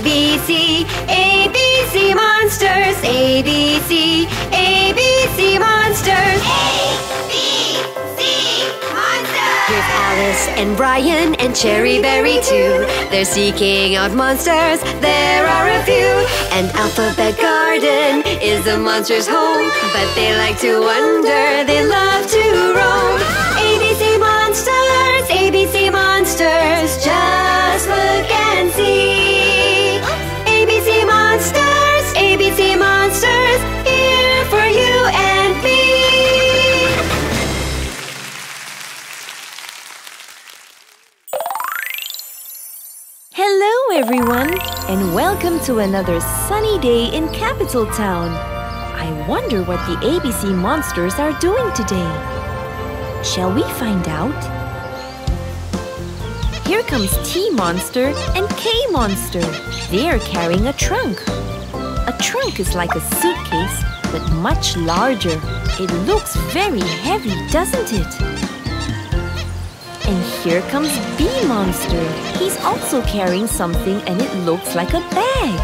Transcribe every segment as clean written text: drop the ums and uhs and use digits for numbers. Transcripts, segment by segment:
ABC, ABC Monsters, ABC, ABC Monsters. ABC Monsters! Here's Alice and Brian and Cherry Berry too. They're seeking out monsters, there are a few. And Alphabet Garden is a monster's home, but they like to wander, they love to roam. ABC Monsters, ABC Monsters, just look and see. ABC Monsters, ABC Monsters, here for you and me. Hello everyone, and welcome to another sunny day in Capital Town. I wonder what the ABC Monsters are doing today. Shall we find out? Here comes T Monster and K Monster. They are carrying a trunk. A trunk is like a suitcase, but much larger. It looks very heavy, doesn't it? And here comes B Monster. He's also carrying something and it looks like a bag.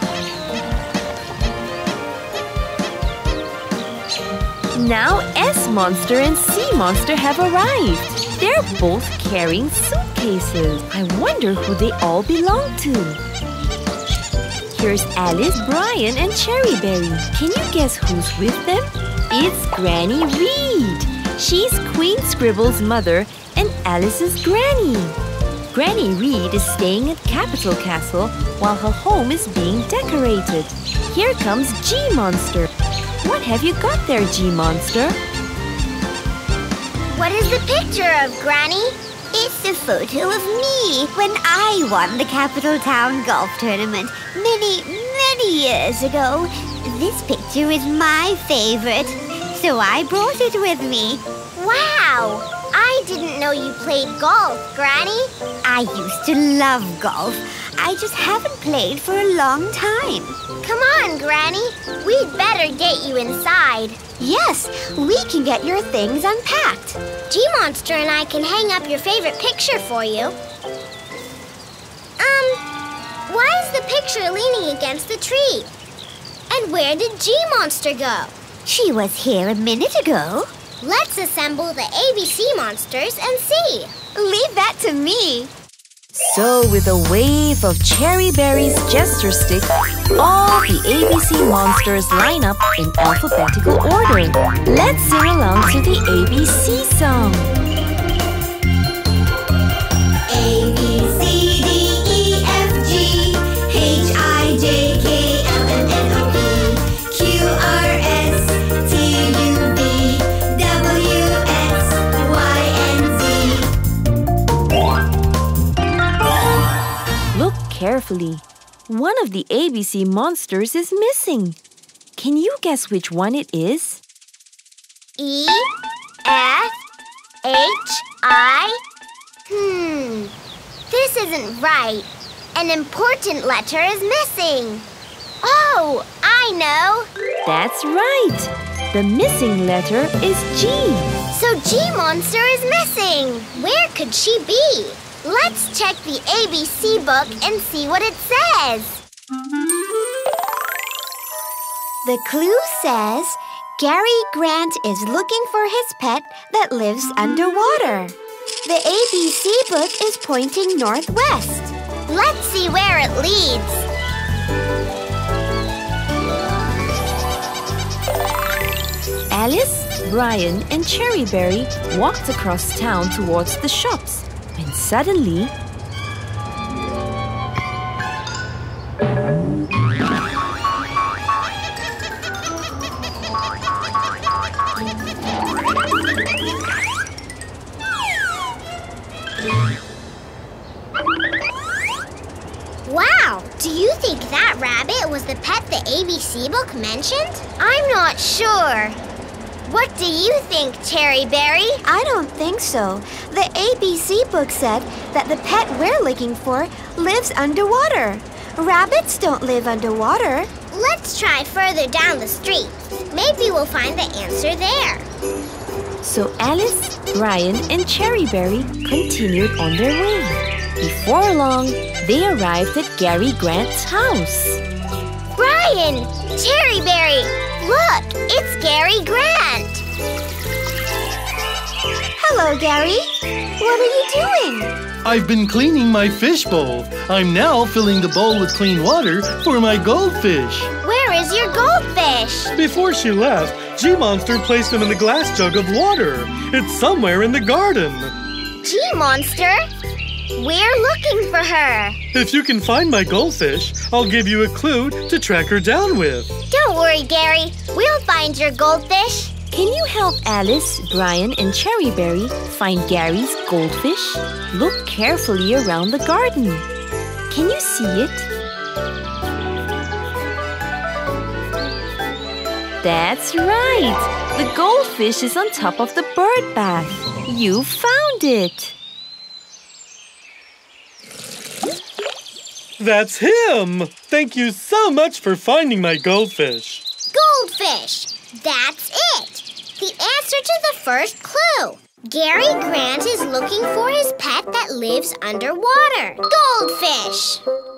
Now S Monster and C Monster have arrived. They're both carrying suitcases. I wonder who they all belong to. Here's Alice, Brian, and Cherry Berry. Can you guess who's with them? It's Granny Reed. She's Queen Scribble's mother and Alice's granny. Granny Reed is staying at Capital Castle while her home is being decorated. Here comes G Monster. What have you got there, G Monster? What is the picture of, Granny? It's a photo of me when I won the Capital Town Golf Tournament many years ago. This picture is my favorite, so I brought it with me. Wow! I didn't know you played golf, Granny. I used to love golf. I just haven't played for a long time. Come on, Granny. We'd better get you inside. Yes, we can get your things unpacked. G-Monster and I can hang up your favorite picture for you. Why is the picture leaning against the tree? And where did G-Monster go? She was here a minute ago. Let's assemble the ABC Monsters and see. Leave that to me. So with a wave of Cherry Berry's gesture stick, all the ABC Monsters line up in alphabetical order. Let's sing along to the ABC song. A, B, C, D, E, F, G, H, I, J, K, L, M, N, O, P, Q, R, S, T, U, V, W, X, Y, and Z. Look carefully. One of the ABC Monsters is missing. Can you guess which one it is? E, F, H, I. This isn't right. An important letter is missing. Oh, I know. That's right. The missing letter is G. So G-Monster is missing. Where could she be? Let's check the ABC book and see what it says. The clue says, Gary Grant is looking for his pet that lives underwater. The ABC book is pointing northwest. Let's see where it leads. Alice, Brian, and Cherry Berry walked across town towards the shops when suddenly Wow! Do you think that rabbit was the pet the ABC book mentioned? I'm not sure. What do you think, Cherry Berry? I don't think so. The ABC book said that the pet we're looking for lives underwater. Rabbits don't live underwater. Let's try further down the street. Maybe we'll find the answer there. So Alice, Brian, and Cherry Berry continued on their way. Before long, they arrived at Gary Grant's house. Brian! Cherry Berry! Look, it's Gary Grant! Hello, Gary. What are you doing? I've been cleaning my fish bowl. I'm now filling the bowl with clean water for my goldfish. Where is your goldfish? Before she left, G-Monster placed him in the glass jug of water. It's somewhere in the garden. G-Monster? We're looking for her. If you can find my goldfish, I'll give you a clue to track her down with. Don't worry, Gary. We'll find your goldfish. Can you help Alice, Brian, and Cherry Berry find Gary's goldfish? Look carefully around the garden. Can you see it? That's right! The goldfish is on top of the bird bath. You found it! That's him! Thank you so much for finding my goldfish. Goldfish! That's it! The answer to the first clue. Gary Grant is looking for his pet that lives underwater. Goldfish!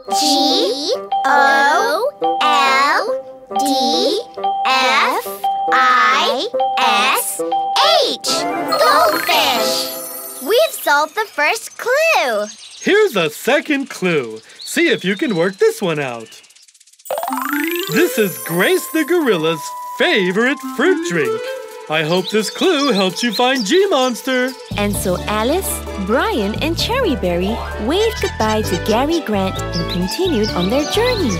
Goldfish! Goldfish! We've solved the first clue. Here's a second clue. See if you can work this one out. This is Grace the Gorilla's favorite fruit drink. I hope this clue helps you find G-Monster. And so Alice, Brian, and Cherry Berry waved goodbye to Gary Grant and continued on their journey.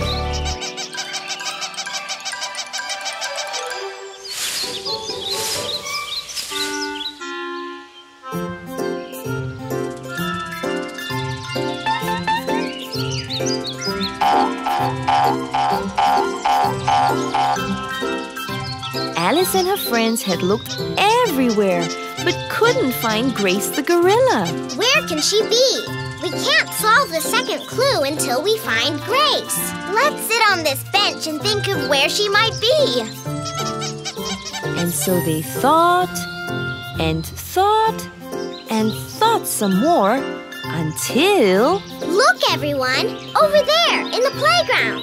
Alice and her friends had looked everywhere, but couldn't find Grace the gorilla. Where can she be? We can't solve the second clue until we find Grace. Let's sit on this bench and think of where she might be. And so they thought and thought and thought some more until... Look, everyone! Over there, in the playground!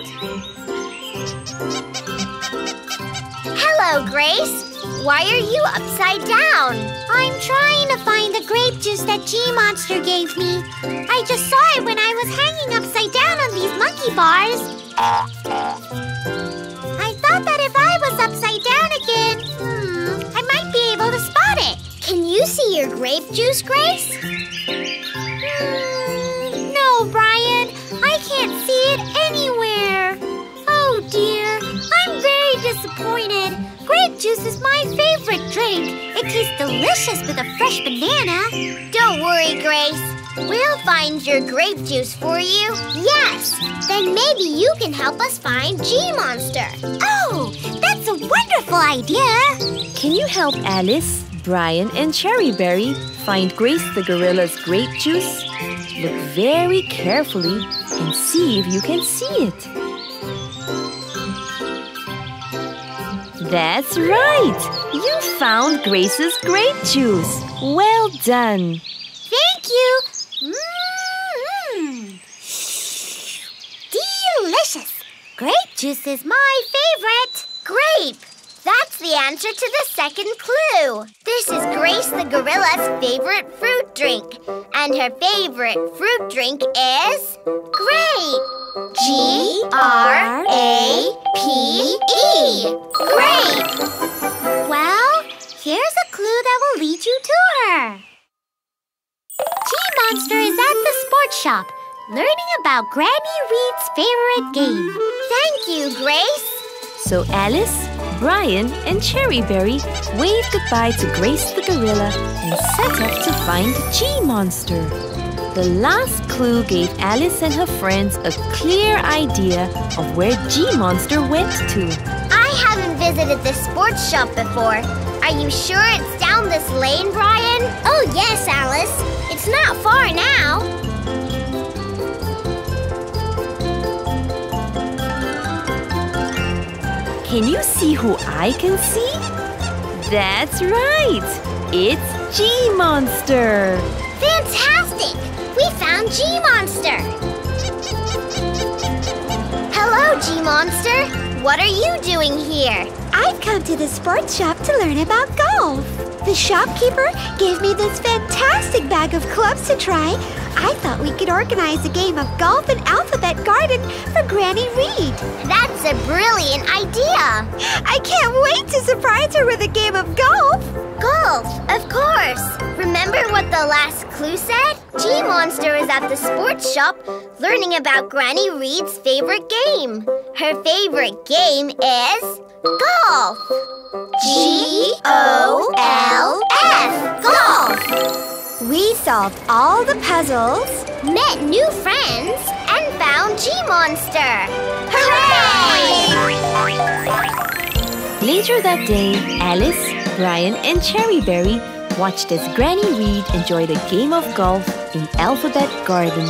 Hello, Grace. Why are you upside down? I'm trying to find the grape juice that G-Monster gave me. I just saw it when I was hanging upside down on these monkey bars. I thought that if I was upside down again, I might be able to spot it. Can you see your grape juice, Grace? No, Brian. I can't see it anywhere. Oh, dear. I'm very disappointed. Grape juice is my favorite drink. It tastes delicious with a fresh banana. Don't worry, Grace. We'll find your grape juice for you. Yes! Then maybe you can help us find G-Monster. Oh, that's a wonderful idea. Can you help Alice, Brian, and Cherry Berry find Grace the gorilla's grape juice? Look very carefully and see if you can see it. That's right! You found Grace's grape juice. Well done. Thank you. Delicious. Grape juice is my favorite. Grape! That's the answer to the second clue. This is Grace the gorilla's favorite fruit drink. And her favorite fruit drink is... grape! G-R-A-P-E. Grape! Well, here's a clue that will lead you to her. G-Monster is at the sports shop, learning about Granny Reed's favorite game. Thank you, Grace. So Alice, Brian, and Cherry Berry waved goodbye to Grace the gorilla and set off to find G-Monster. The last clue gave Alice and her friends a clear idea of where G-Monster went to. I haven't visited this sports shop before. Are you sure it's down this lane, Brian? Oh, yes, Alice. It's not far now. Can you see who I can see? That's right! It's G-Monster! Fantastic! We found G-Monster! Hello, G-Monster! What are you doing here? I've come to the sports shop to learn about golf. The shopkeeper gave me this fantastic bag of clubs to try. I thought we could organize a game of golf in Alphabet Garden for Granny Reed. That's a brilliant idea! I can't wait to surprise her with a game of golf. Golf, of course! Remember what the last clue said? G-Monster is at the sports shop learning about Granny Reed's favorite game. Her favorite game is golf. G-O-L-F, golf! We solved all the puzzles, Met new friends, and found G-Monster! Hooray! Later that day, Alice, Brian, and Cherry Berry watched as Granny Reed enjoyed a game of golf in Alphabet Garden.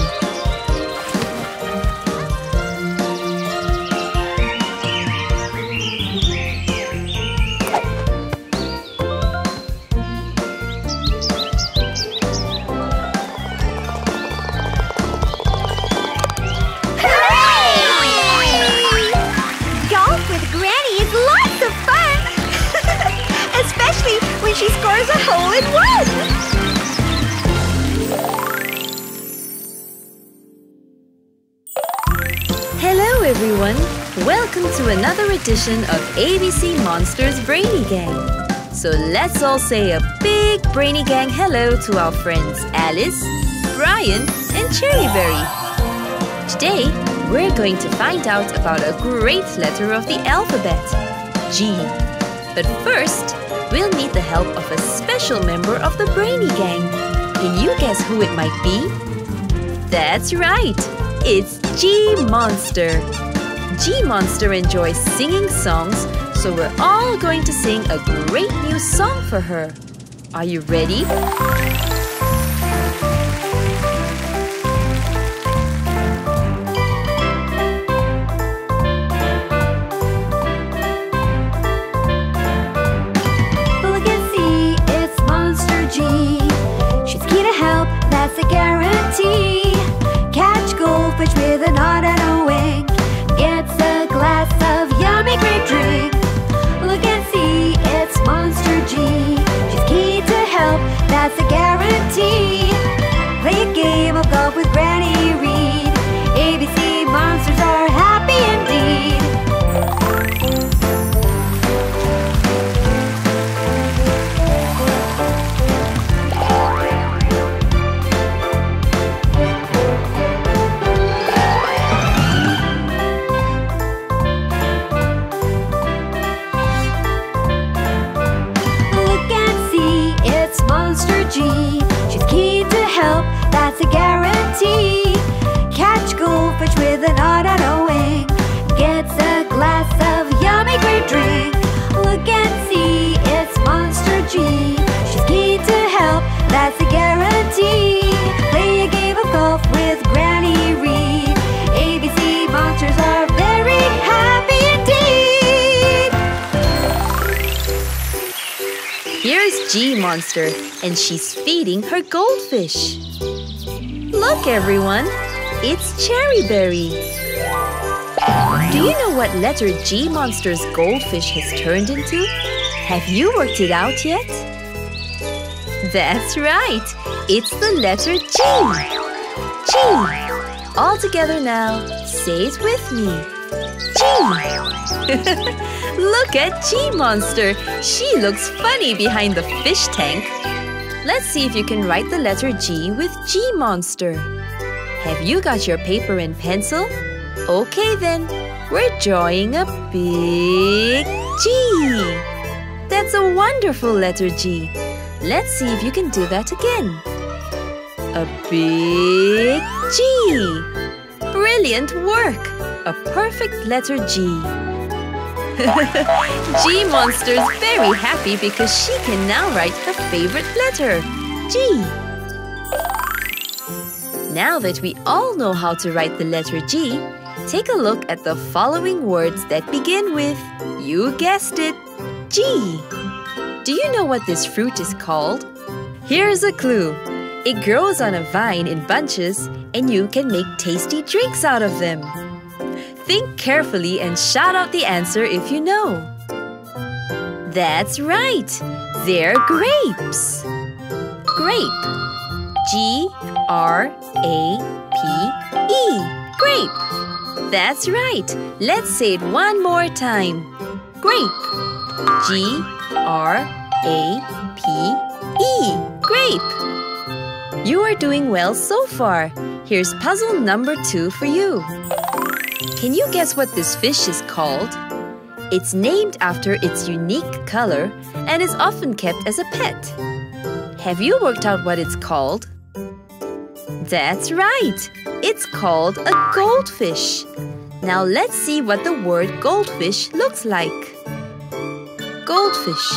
She scores a hole-in-one! Hello everyone! Welcome to another edition of ABC Monsters Brainy Gang. So let's all say a big Brainy Gang hello to our friends Alice, Brian, and Cherry Berry. Today, we're going to find out about a great letter of the alphabet, G. But first, we'll need the help of a special member of the Brainy Gang. Can you guess who it might be? That's right! It's G-Monster. G-Monster enjoys singing songs, so we're all going to sing a great new song for her. Are you ready? That's a guarantee. Catch goldfish with a nod and a wink. Gets a glass of yummy grape drink. Look and see, it's Monster G. She's keen to help, that's a guarantee. Play a game of golf with Granny Reed. ABC Monsters are happy indeed. She's keen to help, that's a guarantee. Catch goldfish with a nod and a wink. Gets a glass of yummy grape drink. Look and see, it's Monster G. She's keen to help, that's a guarantee. Play a game of golf with Granny Reed. ABC Monsters are very happy indeed. Here's G-Monster, and she's feeding her goldfish. Look, everyone! It's Cherry Berry. Do you know what letter G-Monster's goldfish has turned into? Have you worked it out yet? That's right! It's the letter G! G! All together now, say it with me. G! Look at G-Monster! She looks funny behind the fish tank. Let's see if you can write the letter G with G-Monster. Have you got your paper and pencil? Okay then, we're drawing a big G. That's a wonderful letter G. Let's see if you can do that again. A big G. Brilliant work! A perfect letter G. G-Monster's very happy because she can now write her favorite letter, G. Now that we all know how to write the letter G, take a look at the following words that begin with, you guessed it, G. Do you know what this fruit is called? Here's a clue. It grows on a vine in bunches, and you can make tasty drinks out of them. Think carefully and shout out the answer if you know. That's right! They're grapes. Grape. G-R-A-P-E. Grape. That's right. Let's say it one more time. Grape. G-R-A-P-E. Grape. You are doing well so far. Here's puzzle number 2 for you. Can you guess what this fish is called? It's named after its unique color and is often kept as a pet. Have you worked out what it's called? That's right! It's called a goldfish. Now let's see what the word goldfish looks like. Goldfish.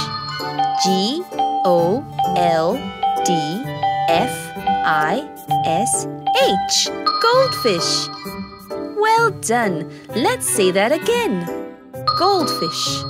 G-O-L-D-F-I-S-H. Goldfish. Well done. Let's say that again. Goldfish.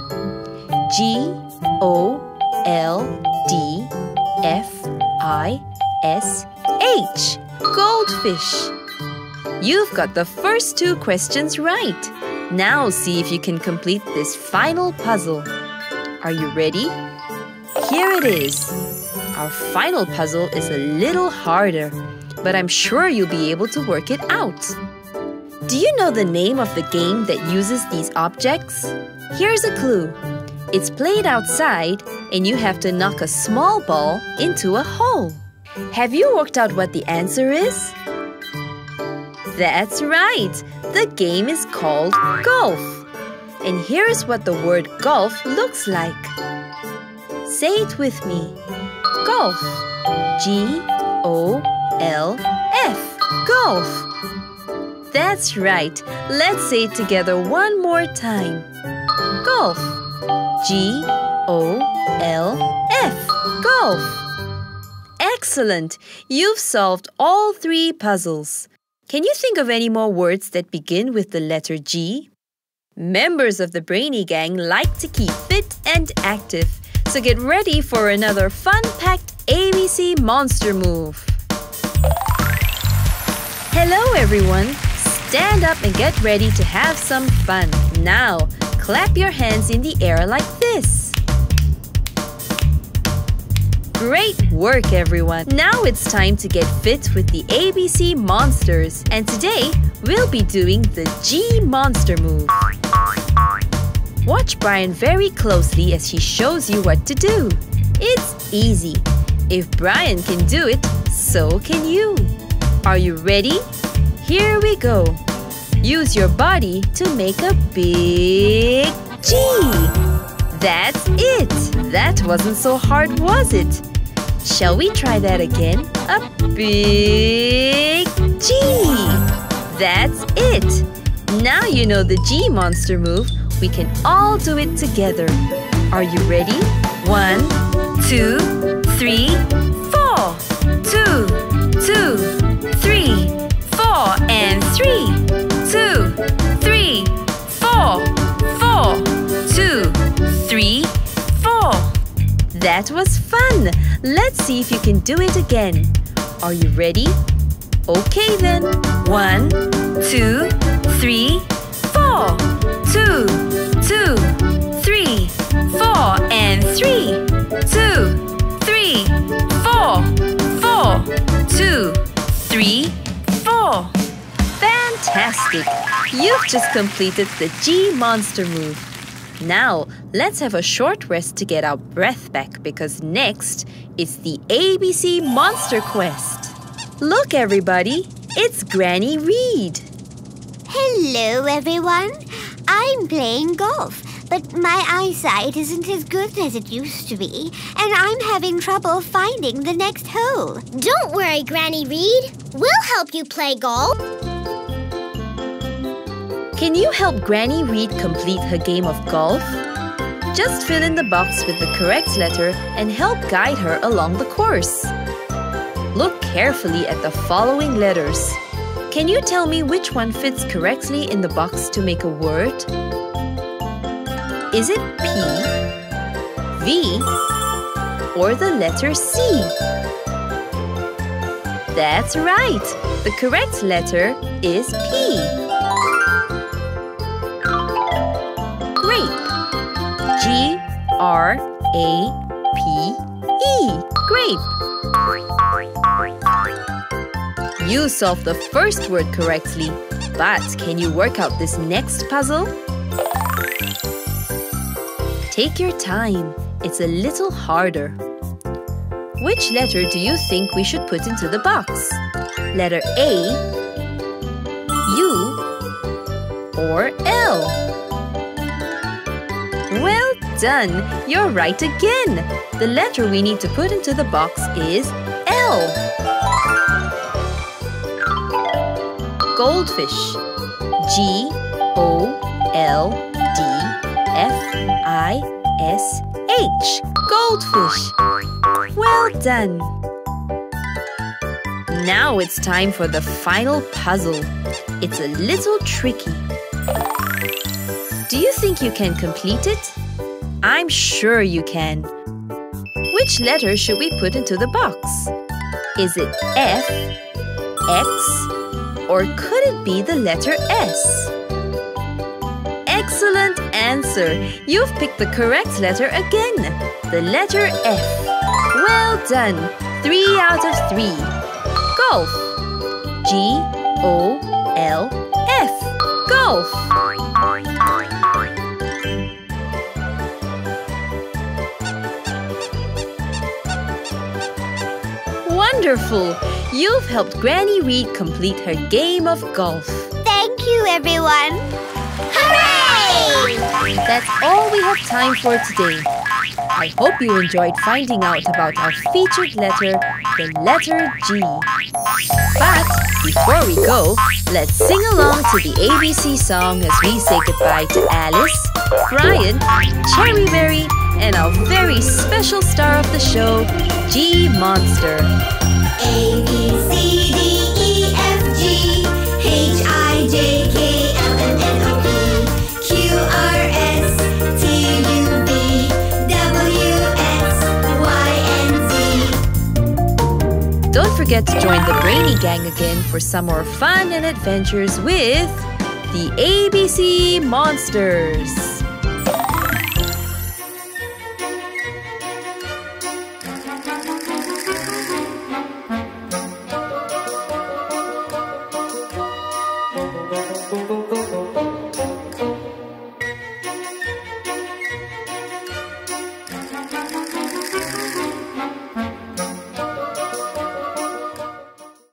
G-O-L-D-F-I-S-H. Goldfish. You've got the first 2 questions right. Now see if you can complete this final puzzle. Are you ready? Here it is. Our final puzzle is a little harder, but I'm sure you'll be able to work it out. Do you know the name of the game that uses these objects? Here's a clue. It's played outside, and you have to knock a small ball into a hole. Have you worked out what the answer is? That's right! The game is called golf. And here's what the word golf looks like. Say it with me. Golf. G-O-L-F. Golf. That's right. Let's say it together one more time. Golf. G-O-L-F. Golf. Excellent! You've solved all 3 puzzles. Can you think of any more words that begin with the letter G? Members of the Brainy Gang like to keep fit and active, so get ready for another fun-packed ABC Monster Move. Hello everyone! Stand up and get ready to have some fun. Now, clap your hands in the air like this. Great work, everyone! Now it's time to get fit with the ABC Monsters. And today, we'll be doing the G Monster move. Watch Brian very closely as he shows you what to do. It's easy. If Brian can do it, so can you. Are you ready? Here we go. Use your body to make a big G. That's it. That wasn't so hard, was it? Shall we try that again? A big G. That's it. Now you know the G Monster move. We can all do it together. Are you ready? 1, 2, 3, 4. 2, 2, 3, 4, and 3. 2, 3, 4, 4. 2, 3, 4. That was fun! Let's see if you can do it again. Are you ready? Okay then. 1, 2, 3, 4. 2, 2, 3, 4, and 3. 2, 3, 4, 4. 2, 3, 4. Fantastic! You've just completed the G Monster move. Now, let's have a short rest to get our breath back because next is the ABC Monster Quest. Look, everybody, it's Granny Reed. Hello, everyone. I'm playing golf, but my eyesight isn't as good as it used to be, and I'm having trouble finding the next hole. Don't worry, Granny Reed. We'll help you play golf. Can you help Granny Reed complete her game of golf? Just fill in the box with the correct letter and help guide her along the course. Look carefully at the following letters. Can you tell me which one fits correctly in the box to make a word? Is it P, V, or the letter C? That's right. The correct letter is P. Grape. G-R-A-P-E. Grape. You solved the first word correctly, but can you work out this next puzzle? Take your time. It's a little harder. Which letter do you think we should put into the box? Letter A, U, or L? Well done! You're right again! The letter we need to put into the box is L. Goldfish. G-O-L-D-F-I-S-H. Goldfish. Well done! Now it's time for the final puzzle. It's a little tricky. Do you think you can complete it? I'm sure you can. Which letter should we put into the box? Is it F, X, or could it be the letter S? Excellent answer! You've picked the correct letter again. The letter F. Well done! 3 out of 3. Golf. G-O-L-F. Golf. Wonderful! You've helped Granny Reed complete her game of golf. Thank you, everyone. Hooray! That's all we have time for today. I hope you enjoyed finding out about our featured letter, the letter G. But before we go, let's sing along to the ABC song as we say goodbye to Alice, Brian, Cherry Berry, and our very special star of the show, G Monster. A, B, C, D, E, F, G, H, I, J, K, L, M, N, O, P, Q, R, S, T, U, V, W, X, Y, and Z. Don't forget to join the Brainy Gang again for some more fun and adventures with the ABC Monsters.